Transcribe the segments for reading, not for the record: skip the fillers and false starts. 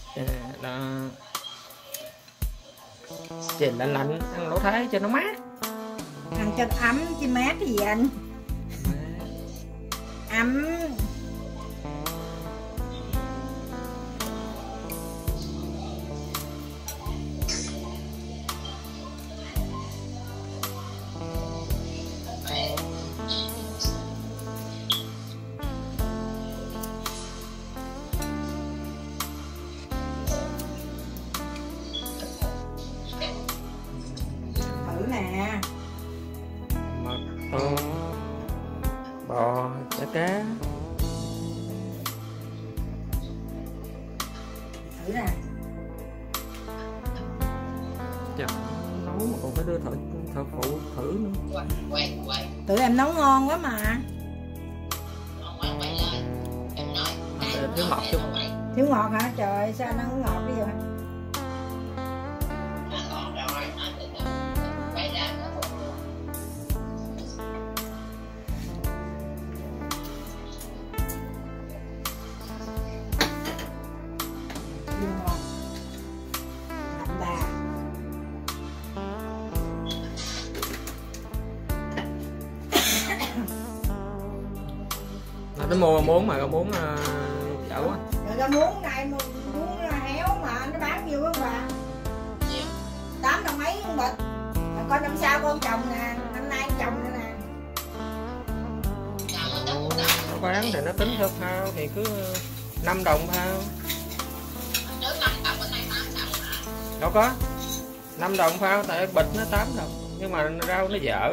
Đó. Trời lạnh lạnh ăn lẩu Thái cho nó mát. Ăn cho ấm chứ mát cái gì anh. Ấm. Thử nè. Mật tôm, bò, chả cá. Thử nè. Chà, nấu mà còn phải đưa thợ phụ thử nữa. Tụi em nấu ngon quá mà. Thiếu ngọt chút. Thiếu ngọt hả? Trời sao nó không ngọt bây giờ? Ngọt. Đậm đà. Nó mua muốn mà muốn chở quá. Rồi ra muốn này muốn héo mà nó bán nhiêu đó bà? 8 đồng mấy con bịch. Rồi coi năm sau con trồng nè, năm nay con trồng nữa nè. Nó bán thì nó tính theo phao thì cứ 5 đồng phao. Đâu có 5 đồng phao tại bịch nó 8 đồng nhưng mà rau nó dở.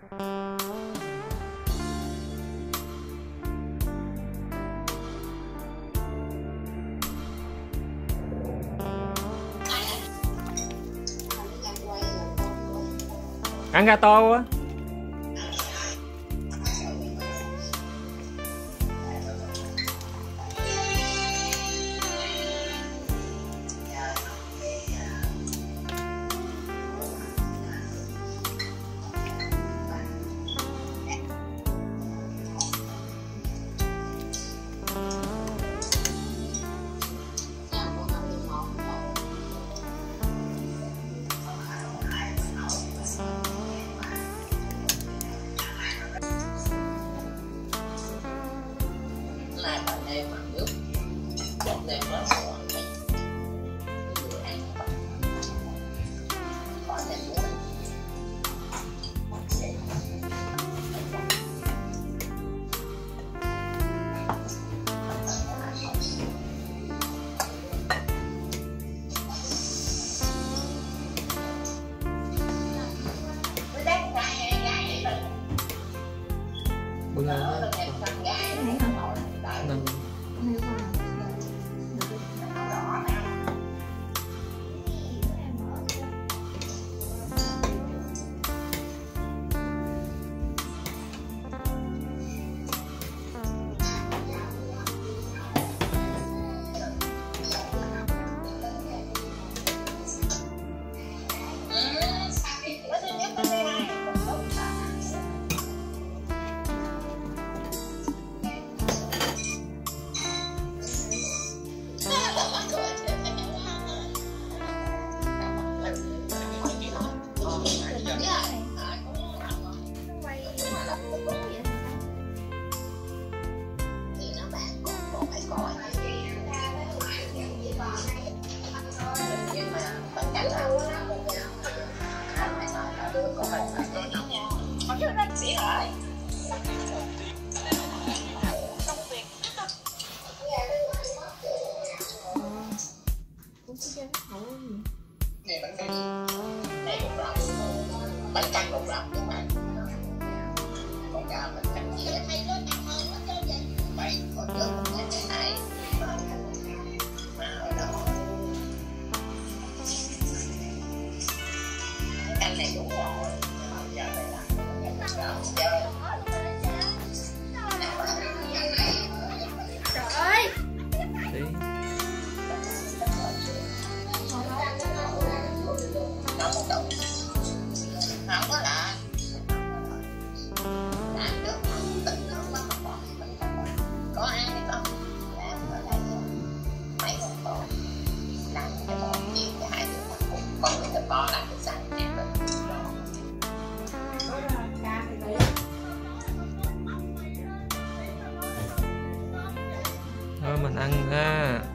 Ăn gato á. Bưng lên bánh canh một rập đúng không? Con gà bánh canh gì vậy? Vậy có chứa một cái này mà ở đâu canh này đúng rồi. Giờ đây là chơi. Trời ơi. đi. Nó một đồng không có lạ. Làm nước không tỉnh nước quá mà bỏ mình có ăn hay không? Làm ở đây mấy con con làm cái bò chiên cho hai đứa mình cùng con cái thịt bò làm cái xanh đẹp lắm. Thôi mình ăn ha.